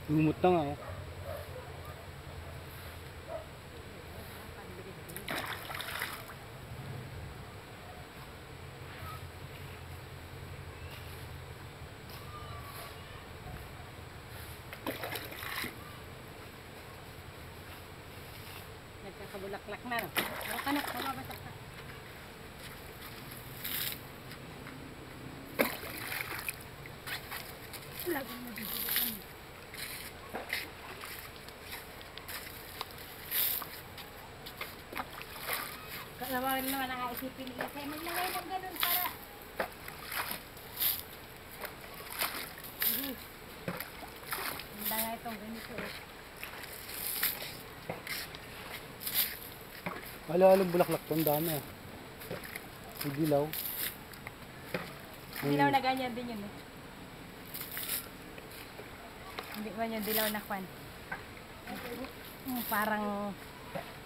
Lumot na nga oh. Nagkakabulaklak na, no? Ako ka na, mababasak ka. Lagyan mo dito. Kalawa rin naman ang isipin nila. Kaya maglagay ng ganun para... Handa nga itong ganito eh. Halo-halong bulaklak to, ang dami ah. May dilaw. Dilaw na ganyan din yun eh. Hindi man yung dilaw na kwan. Parang